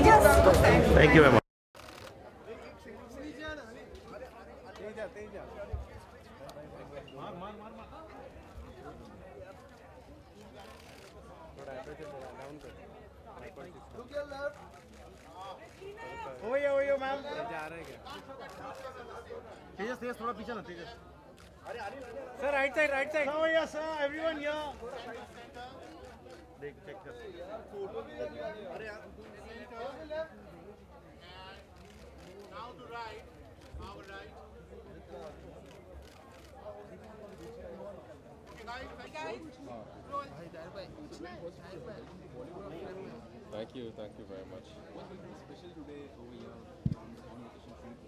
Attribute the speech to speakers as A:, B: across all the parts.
A: Thank you very much.
B: ओयो ma'am जा रहे हैं तेजस तेजस थोड़ा पीछे ना Tejas sir right side oh yes sir everyone here देख चेक कर अरे यार now to right our right okay guys
C: Thank you very much.
D: What's been special today over here on location shoot?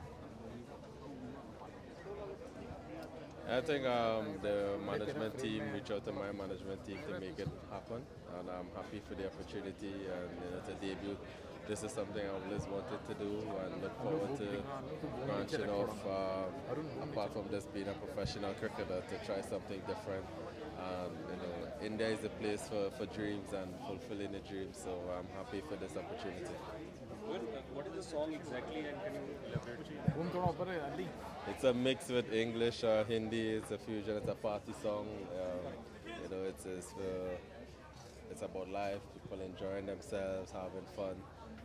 C: I think the management team reached out to my management team to make it happen, and I'm happy for the opportunity and to debut. This is something I always wanted to do, and look forward to branching off. Apart from just being a professional cricketer, to try something different. India is a place for dreams and fulfilling the dreams, so I'm happy for this opportunity.
D: What is the song exactly, and can you elaborate?
C: It's a mix with English, Hindi. It's a fusion. It's a party song. It's about life, people enjoying themselves, having fun.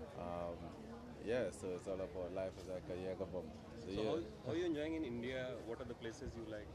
C: So it's all about life. It's like a yoga bomb.
D: So how are you enjoying in India? What are the places you like?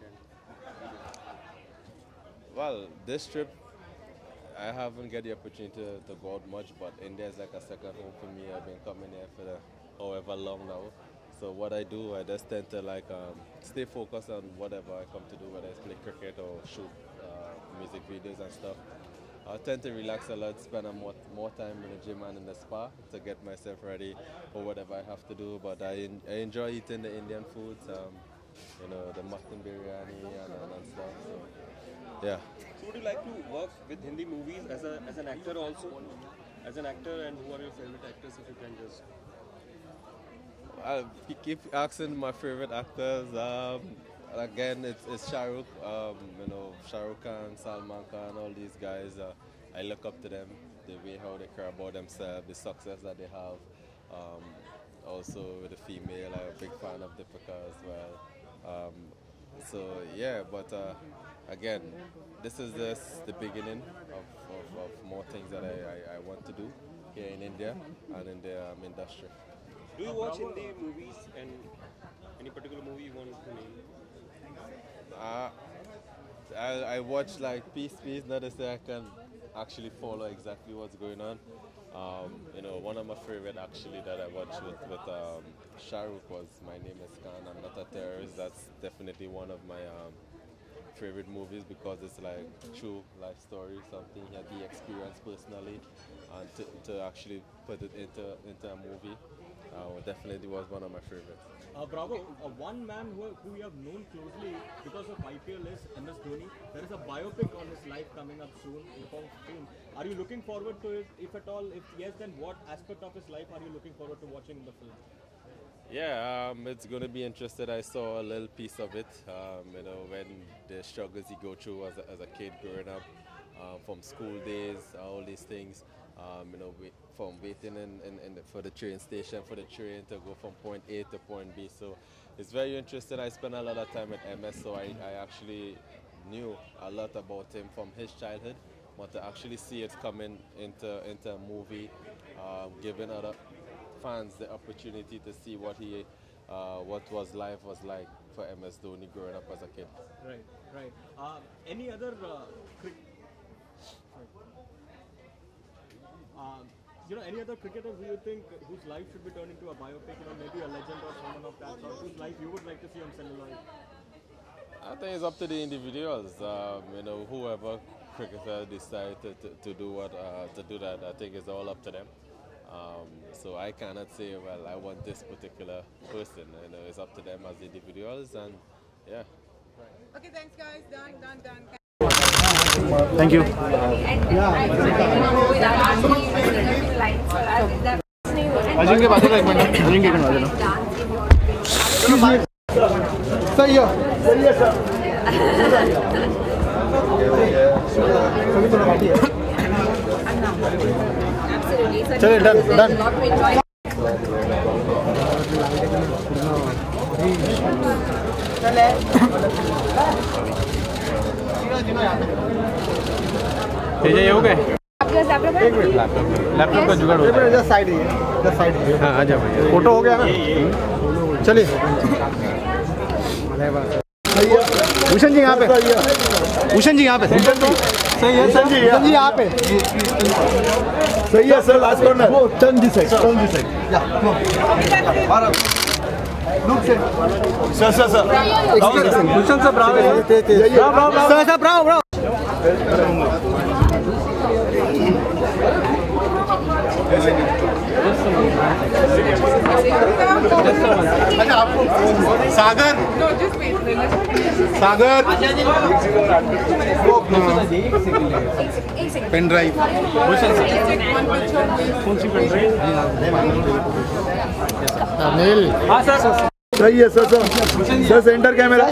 C: Well, this trip, I haven't got the opportunity to go out much, but India is like a second home for me. I've been coming here for however long now. So what I do, I just tend to stay focused on whatever I come to do, whether it's play cricket or shoot music videos and stuff. I tend to relax a lot, spend more time in the gym and in the spa to get myself ready for whatever I have to do. But I enjoy eating the Indian foods, the mutton biryani and stuff. So, yeah.
D: So would you like to work with Hindi movies as an actor also? As an actor, and who are your favorite actors, if you can just...
C: You keep asking my favorite actors. Again, it's Shah Rukh. Shah Rukh Khan, Salman Khan, all these guys. I look up to them, the way how they care about themselves, the success that they have. Also with the female, I'm a big fan of Deepika as well. Again, this is just the beginning of more things that I want to do here in India and in the industry.
D: Do you watch Hindi movies, and any particular movie you want to name?
C: I watch like piece, not to say I can actually follow exactly what's going on. One of my favorite actually that I watched with Shah Rukh was My Name is Khan, I'm Not a Terrorist. That's definitely one of my favorite movies because it's like true life story, something he experienced personally, and to actually put it into a movie definitely was one of my favorites.
E: Bravo, one man who we have known closely because of IPL is MS Dhoni. There is a biopic on his life coming up soon in the form of film. Are you looking forward to it? If at all, if yes, then what aspect of his life are you looking forward to watching in the film?
C: Yeah, it's going to be interesting. I saw a little piece of it, when the struggles he go through as a kid growing up, from school days, all these things, from waiting for the train station, for the train to go from point A to point B. So it's very interesting. I spent a lot of time at MS, so I actually knew a lot about him from his childhood, but to actually see it coming into a movie, giving other fans the opportunity to see what life was like for MS Dhoni growing up as a kid.
E: Right. Any other any other cricketers who you think whose life should be turned into a biopic? Maybe a legend or someone of that sort, whose life you would like to see on celluloid?
C: I think it's up to the individuals. Whoever cricketer decide to do that, I think it's all up to them. So I cannot say, well, I want this particular person. It's up to them as individuals, and yeah.
F: Okay, thanks guys. Done.
B: Thank you. Ajinkya बाजूला एक minute Ajinkya इकडून बाजूला सही आहे sir सगळी तुला माहिती आहे चलिए डन डन ये हो गए लैपटॉप का जुगाड़ हो गया जस्ट साइड है हाँ आ जाओ भैया फोटो हो गया ना चलिए भूषण जी यहाँ पे भूषण जी यहाँ पे सही है भूषण जी यहाँ पे सही है sir last corner turn this side sir Bhushan sir bravo sir bravo Sagar Sagar pen drive कौन सी पेन ड्राइव हाँ सर सही है sir centre camera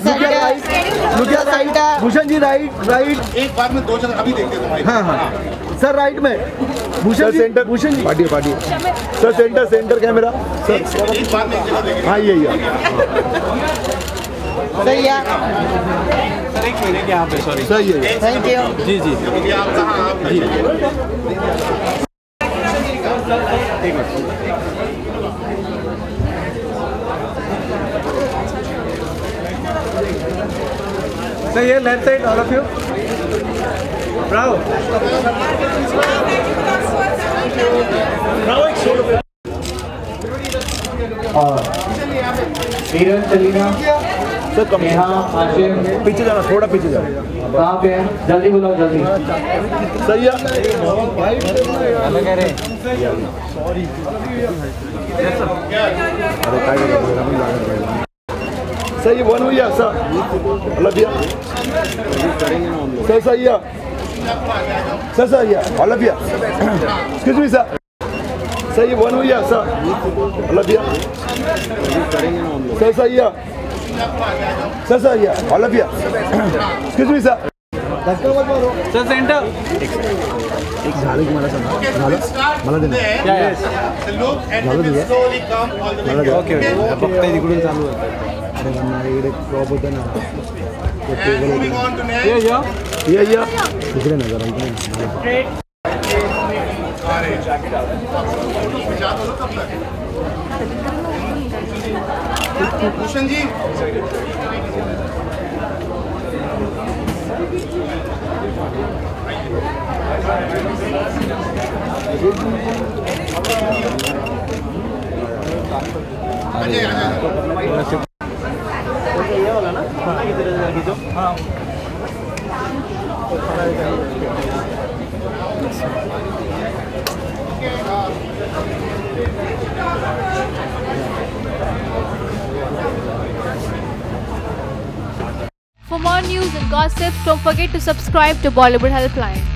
B: Bhushan ji right एक बार में दो जगह अभी देखते हैं हाँ सर राइट में Bhushan centre Bhushan ji party sir centre camera sir एक बार में एक जगह देखेंगे हाँ यही है सही है सर एक मिनट यहाँ पे सॉरी सही है थैंक यू जी आप कहाँ जी सही है left side all of you bravo
A: Neeraj चलीना
B: सर कम पीछे जाना थोड़ा पीछे जाना
A: कहाँ पे है जल्दी बुलाओ जल्दी
B: सही है सही वन हुई है सर मतलब सर सही है सर सही है all of excuse me sir सही वन हुई है सर मतलब सर सही है सर सही है all of excuse me sir sir centre एक झालं की मला सांगा मला देणार मला ओके फक्त इकडून चालू आहे अरे इकडे क्रॉप होतं ना ये इकडे ना जरा इकडे भूषण जी ये वाला ना हाँ
G: For more news and gossips, don't forget to subscribe to Bollywood Helpline.